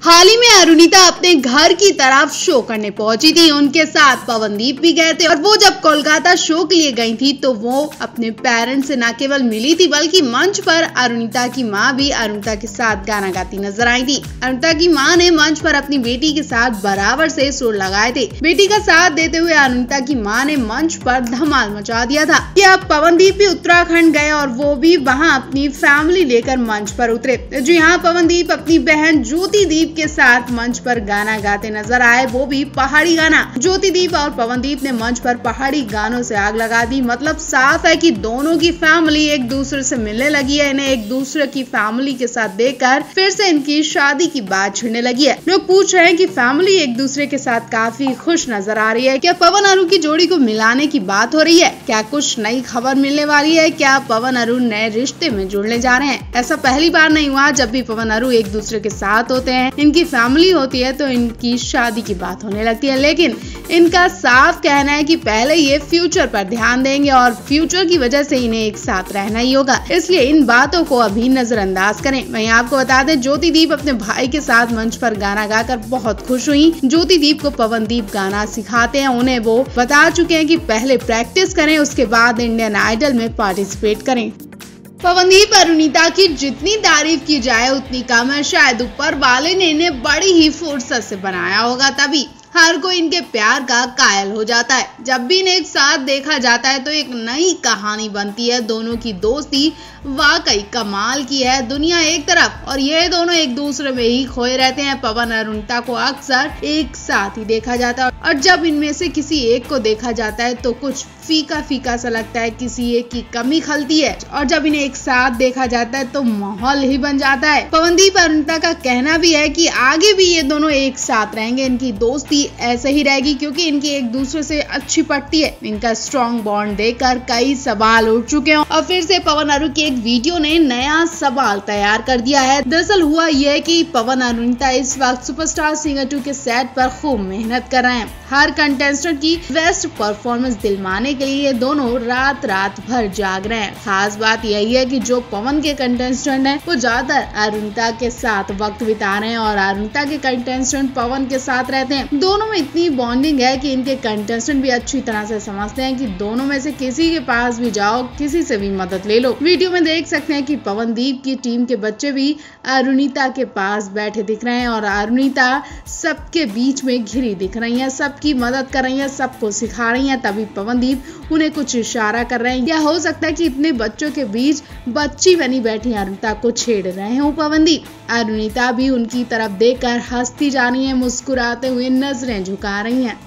हाल ही में अरुणिता अपने घर की तरफ शो करने पहुंची थी। उनके साथ पवनदीप भी गए थे और वो जब कोलकाता शो के लिए गई थी तो वो अपने पेरेंट्स से न केवल मिली थी बल्कि मंच पर अरुणिता की मां भी अरुणिता के साथ गाना गाती नजर आई थी। अरुणिता की मां ने मंच पर अपनी बेटी के साथ बराबर से सुर लगाए थे। बेटी का साथ देते हुए अरुणिता की मां ने मंच पर धमाल मचा दिया था कि अब पवनदीप भी उत्तराखंड गए और वो भी वहां अपनी फैमिली लेकर मंच पर उतरे। जी हाँ, पवनदीप अपनी बहन ज्योतिदीप के साथ मंच पर गाना गाते नजर आए, वो भी पहाड़ी गाना। ज्योतिदीप और पवनदीप ने मंच पर पहाड़ी गानों से आग लगा दी। मतलब साफ है कि दोनों की फैमिली एक दूसरे से मिलने लगी है। इन्हें एक दूसरे की फैमिली के साथ देखकर फिर से इनकी शादी की बात छिड़ने लगी है। लोग पूछ रहे हैं कि फैमिली एक दूसरे के साथ काफी खुश नजर आ रही है। क्या पवन अरुण की जोड़ी को मिलाने की बात हो रही है? क्या कुछ नई खबर मिलने वाली है? क्या पवन अरुण नए रिश्ते में जुड़ने जा रहे हैं? ऐसा पहली बार नहीं हुआ। जब भी पवन अरुण एक दूसरे के साथ होते हैं, इनकी फैमिली होती है तो इनकी शादी की बात होने लगती है। लेकिन इनका साफ कहना है कि पहले ये फ्यूचर पर ध्यान देंगे और फ्यूचर की वजह से इन्हें एक साथ रहना ही होगा, इसलिए इन बातों को अभी नजरअंदाज करें। वहीं आपको बता दें, ज्योतिदीप अपने भाई के साथ मंच पर गाना गाकर बहुत खुश हुई। ज्योतिदीप को पवनदीप गाना सिखाते हैं। उन्हें वो बता चुके हैं कि पहले प्रैक्टिस करें, उसके बाद इंडियन आइडल में पार्टिसिपेट करें। पवनदीप अरुणिता की जितनी तारीफ की जाए उतनी कम है। शायद ऊपर वाले ने इन्हें बड़ी ही फुर्सत से बनाया होगा, तभी हर कोई इनके प्यार का कायल हो जाता है। जब भी इन्हें एक साथ देखा जाता है तो एक नई कहानी बनती है। दोनों की दोस्ती वाकई कमाल की है। दुनिया एक तरफ और ये दोनों एक दूसरे में ही खोए रहते हैं। पवन अरुणिता को अक्सर एक साथ ही देखा जाता है और जब इनमें से किसी एक को देखा जाता है तो कुछ फीका फीका सा लगता है, किसी एक की कमी खलती है। और जब इन्हें एक साथ देखा जाता है तो माहौल ही बन जाता है। पवनदीप अरुणिता का कहना भी है कि आगे भी ये दोनों एक साथ रहेंगे। इनकी दोस्ती ऐसे ही रहेगी क्योंकि इनकी एक दूसरे से अच्छी पटती है। इनका स्ट्रॉन्ग बॉन्ड देखकर कई सवाल उठ चुके हैं और फिर से पवन अरुण की एक वीडियो ने नया सवाल तैयार कर दिया है। दरअसल हुआ यह कि पवन अरुणिता इस वक्त सुपरस्टार सिंगर 2 के सेट पर खूब मेहनत कर रहे हैं। हर कंटेस्टेंट की बेस्ट परफॉर्मेंस दिलवाने के लिए ये दोनों रात भर जाग रहे हैं। खास बात यही है कि जो पवन के कंटेस्टेंट हैं वो ज्यादातर अरुणिता के साथ वक्त बिता रहे हैं और अरुणिता के कंटेस्टेंट पवन के साथ रहते हैं। दोनों में इतनी बॉन्डिंग है कि इनके कंटेस्टेंट भी अच्छी तरह से समझते हैं कि दोनों में से किसी के पास भी जाओ, किसी से भी मदद ले लो। वीडियो में देख सकते हैं कि पवनदीप की टीम के बच्चे भी अरुणिता के पास बैठे दिख रहे हैं और अरुणिता सबके बीच में घिरी दिख रही है, सबकी मदद कर रही है, सबको सिखा रही है। तभी पवनदीप उन्हें कुछ इशारा कर रहे हैं। या हो सकता है कि इतने बच्चों के बीच बच्ची बनी बैठी अरुणिता को छेड़ रहे हो पवनदीप। अरुणिता भी उनकी तरफ देखकर हंसती जा रही है, मुस्कुराते हुए नजरें झुका रही हैं।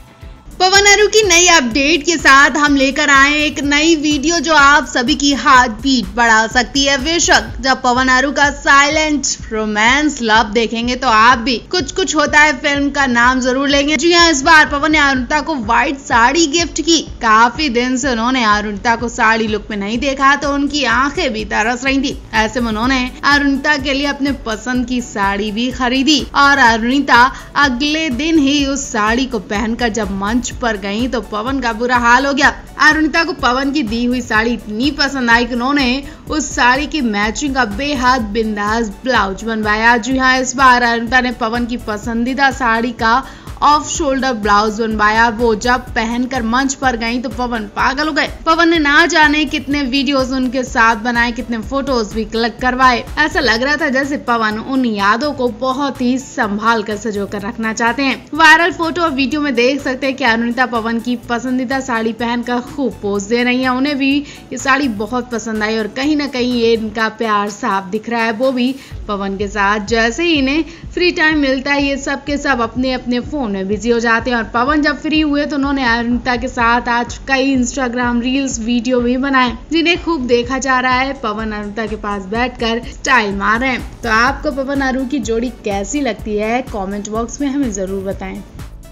पवन अरुण की नई अपडेट के साथ हम लेकर आए एक नई वीडियो जो आप सभी की हार्ट बीट बढ़ा सकती है। बेशक जब पवन अरुण का साइलेंट रोमांस लव देखेंगे तो आप भी कुछ होता है फिल्म का नाम जरूर लेंगे। जी हाँ, इस बार पवन ने अरुणिता को व्हाइट साड़ी गिफ्ट की। काफी दिन से उन्होंने अरुणिता को साड़ी लुक में नहीं देखा तो उनकी आंखें भी तरस रही थी। ऐसे में उन्होंने अरुणिता के लिए अपने पसंद की साड़ी भी खरीदी और अरुणिता अगले दिन ही उस साड़ी को पहनकर जब मंच पर गई तो पवन का बुरा हाल हो गया। अरुणिता को पवन की दी हुई साड़ी इतनी पसंद आई कि उन्होंने उस साड़ी की मैचिंग का बेहद बिंदास ब्लाउज बनवाया। जी हाँ, इस बार अरुणिता ने पवन की पसंदीदा साड़ी का ऑफ शोल्डर ब्लाउज बनवाया। वो जब पहनकर मंच पर गई तो पवन पागल हो गए। पवन ने ना जाने कितने वीडियोस उनके साथ बनाए, कितने फोटोज भी क्लिक करवाए। ऐसा लग रहा था जैसे पवन उन यादों को बहुत ही संभाल कर सजो कर रखना चाहते हैं। वायरल फोटो और वीडियो में देख सकते हैं कि अरुणिता पवन की पसंदीदा साड़ी पहनकर खूब पोज दे रही है। उन्हें भी ये साड़ी बहुत पसंद आई और कहीं ना कहीं ये इनका प्यार साफ दिख रहा है। वो भी पवन के साथ जैसे ही इन्हें फ्री टाइम मिलता है ये सब के सब अपने अपने फोन में बिजी हो जाते हैं। और पवन जब फ्री हुए तो उन्होंने अरुणिता के साथ आज कई इंस्टाग्राम रील्स वीडियो भी बनाए जिन्हें खूब देखा जा रहा है। पवन अरुणिता के पास बैठकर स्टाइल मार रहे हैं। तो आपको पवन अरुण की जोड़ी कैसी लगती है? कमेंट बॉक्स में हमें जरूर बताएं।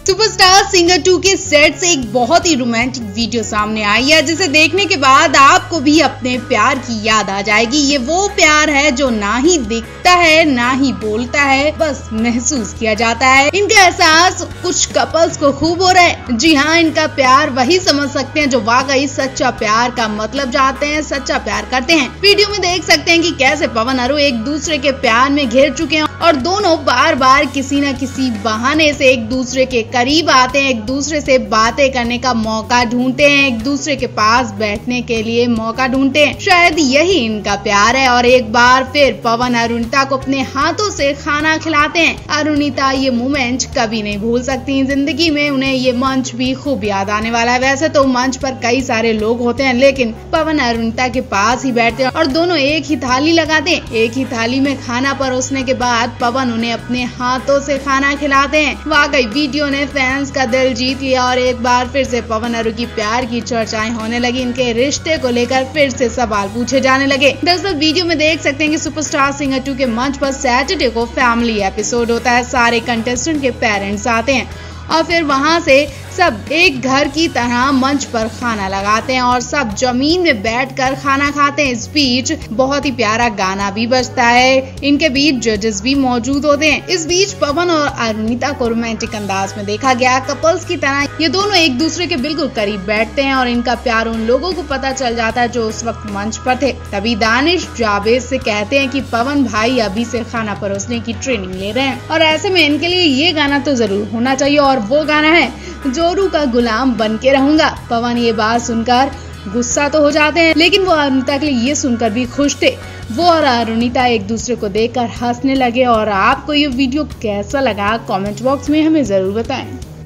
सुपरस्टार सिंगर 2 के सेट से एक बहुत ही रोमांटिक वीडियो सामने आई है, जिसे देखने के बाद आपको भी अपने प्यार की याद आ जाएगी। ये वो प्यार है जो ना ही दिखता है ना ही बोलता है, बस महसूस किया जाता है। इनका एहसास कुछ कपल्स को खूब हो रहा है। जी हाँ, इनका प्यार वही समझ सकते हैं जो वाकई सच्चा प्यार का मतलब जानते हैं, सच्चा प्यार करते हैं। वीडियो में देख सकते हैं कि कैसे पवन अरु एक दूसरे के प्यार में घिर चुके हैं और दोनों बार बार किसी न किसी बहाने से एक दूसरे के करीब आते हैं, एक दूसरे से बातें करने का मौका ढूंढते हैं, एक दूसरे के पास बैठने के लिए मौका ढूंढते हैं। शायद यही इनका प्यार है। और एक बार फिर पवन अरुणिता को अपने हाथों से खाना खिलाते हैं। अरुणिता ये मोमेंट कभी नहीं भूल सकती। जिंदगी में उन्हें ये मंच भी खूब याद आने वाला है। वैसे तो मंच पर कई सारे लोग होते हैं, लेकिन पवन अरुणिता के पास ही बैठते हैं और दोनों एक ही थाली लगाते हैं। एक ही थाली में खाना परोसने के बाद पवन उन्हें अपने हाथों से खाना खिलाते हैं। वाकई वीडियो ने फैंस का दिल जीत लिया और एक बार फिर से पवन अरु की प्यार की चर्चाएं होने लगी। इनके रिश्ते को लेकर फिर से सवाल पूछे जाने लगे। दरअसल वीडियो में देख सकते हैं कि सुपरस्टार सिंगर 2 के मंच पर सैटरडे को फैमिली एपिसोड होता है। सारे कंटेस्टेंट के पेरेंट्स आते हैं और फिर वहां से सब एक घर की तरह मंच पर खाना लगाते हैं और सब जमीन में बैठकर खाना खाते हैं। इस बीच बहुत ही प्यारा गाना भी बजता है। इनके बीच जजेस भी मौजूद होते हैं। इस बीच पवन और अरुणिता को रोमांटिक अंदाज में देखा गया। कपल्स की तरह ये दोनों एक दूसरे के बिल्कुल करीब बैठते हैं और इनका प्यार उन लोगों को पता चल जाता है जो उस वक्त मंच पर थे। तभी दानिश जावेद से कहते हैं कि पवन भाई अभी से खाना परोसने की ट्रेनिंग ले रहे हैं और ऐसे में इनके लिए ये गाना तो जरूर होना चाहिए और वो गाना है जोरू का गुलाम बन के रहूंगा। पवन ये बात सुनकर गुस्सा तो हो जाते हैं, लेकिन वो अरुणिता के लिए ये सुनकर भी खुश थे। वो और अरुणिता एक दूसरे को देखकर हंसने लगे। और आपको ये वीडियो कैसा लगा कमेंट बॉक्स में हमें जरूर बताएं।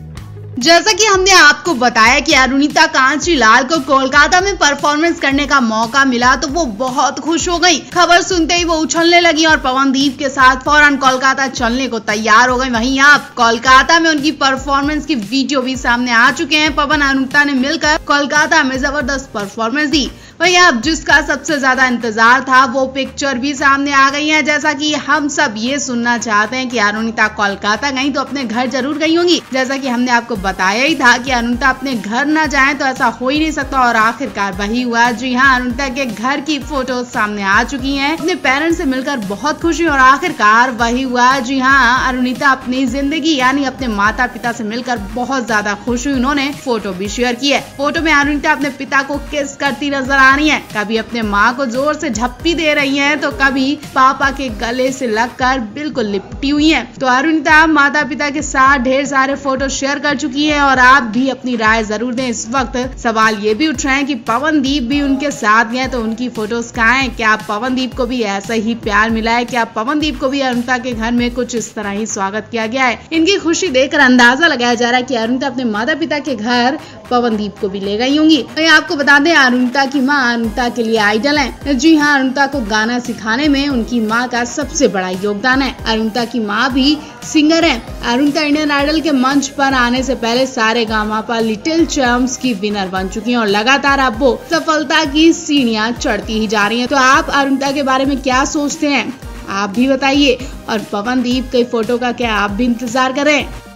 जैसा कि हमने आपको बताया कि अरुणिता कांचीलाल को कोलकाता में परफॉर्मेंस करने का मौका मिला तो वो बहुत खुश हो गई। खबर सुनते ही वो उछलने लगी और पवनदीप के साथ फौरन कोलकाता चलने को तैयार हो गई। वहीं आप कोलकाता में उनकी परफॉर्मेंस की वीडियो भी सामने आ चुके हैं। पवन अरुणिता ने मिलकर कोलकाता में जबरदस्त परफॉर्मेंस दी। वहीं अब जिसका सबसे ज्यादा इंतजार था वो पिक्चर भी सामने आ गई है। जैसा कि हम सब ये सुनना चाहते हैं कि अरुणिता कोलकाता गई तो अपने घर जरूर गई होंगी। जैसा कि हमने आपको बताया ही था कि अरुणिता अपने घर न जाए तो ऐसा हो ही नहीं सकता और आखिरकार वही हुआ। जी हाँ, अरुणिता के घर की फोटो सामने आ चुकी हैं। अपने पेरेंट्स से मिलकर बहुत खुशी और आखिरकार वही हुआ। जी हाँ, अरुणिता अपनी जिंदगी यानी अपने माता पिता से मिलकर बहुत ज्यादा खुश हुई। उन्होंने फोटो भी शेयर की है। फोटो में अरुणिता अपने पिता को किस करती नजर आ रही है। कभी अपने माँ को जोर से झप्पी दे रही है तो कभी पापा के गले से लगकर बिल्कुल लिपटी हुई है। तो अरुणिता माता पिता के साथ ढेर सारे फोटो शेयर कर चुकी है और आप भी अपनी राय जरूर दें। इस वक्त सवाल ये भी उठ रहे हैं कि पवनदीप भी उनके साथ गए तो उनकी फोटोज कहाँ हैं? क्या पवनदीप को भी ऐसा ही प्यार मिला है? क्या पवनदीप को भी अरुणिता के घर में कुछ इस तरह ही स्वागत किया गया है? इनकी खुशी देखकर अंदाजा लगाया जा रहा है कि अरुणिता अपने माता पिता के घर पवनदीप को भी ले गई होंगी। तो आपको बता दें अरुणिता की माँ अरुणिता के लिए आइडल है। जी हाँ, अरुणिता को गाना सिखाने में उनकी माँ का सबसे बड़ा योगदान है। अरुणिता की माँ भी सिंगर है। अरुणिता इंडियन आइडल के मंच पर आने से पहले सारेगामापा लिटिल चैम्प्स की विनर बन चुकी हैं और लगातार अब वो सफलता की सीढ़ियां चढ़ती ही जा रही हैं। तो आप अरुणिता के बारे में क्या सोचते हैं? आप भी बताइए और पवनदीप की फोटो का क्या आप भी इंतजार करें?